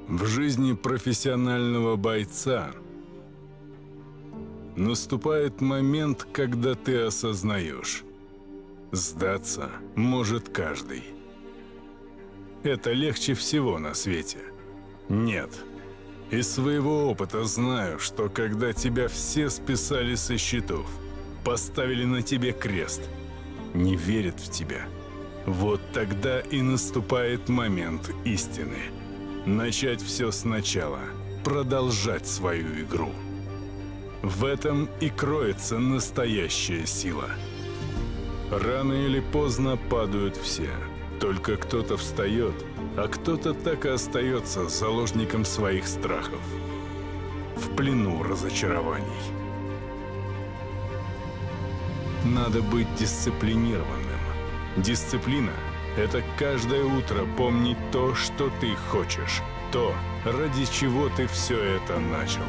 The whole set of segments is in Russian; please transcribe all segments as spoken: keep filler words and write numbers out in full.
В жизни профессионального бойца наступает момент, когда ты осознаешь: сдаться может каждый. Это легче всего на свете. Нет. Из своего опыта знаю, что когда тебя все списали со счетов, поставили на тебе крест, не верят в тебя, вот тогда и наступает момент истины. Начать все сначала, продолжать свою игру. В этом и кроется настоящая сила. Рано или поздно падают все. Только кто-то встает, а кто-то так и остается заложником своих страхов, в плену разочарований. Надо быть дисциплинированным. Дисциплина — это каждое утро помнить то, что ты хочешь, то, ради чего ты все это начал.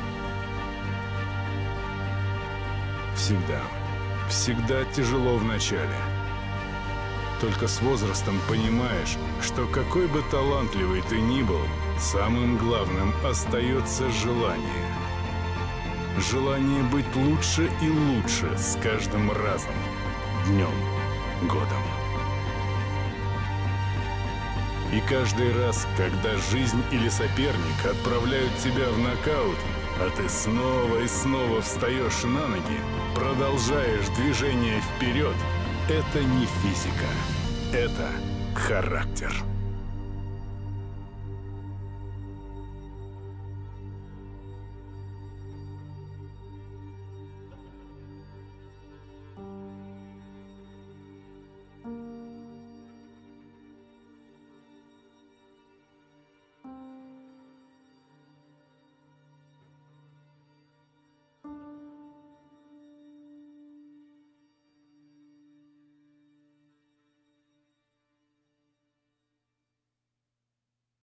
Всегда, всегда тяжело в начале. Только с возрастом понимаешь, что какой бы талантливый ты ни был, самым главным остается желание. Желание быть лучше и лучше с каждым разом, днем, годом. И каждый раз, когда жизнь или соперник отправляют тебя в нокаут, а ты снова и снова встаешь на ноги, продолжаешь движение вперед, это не физика, это характер.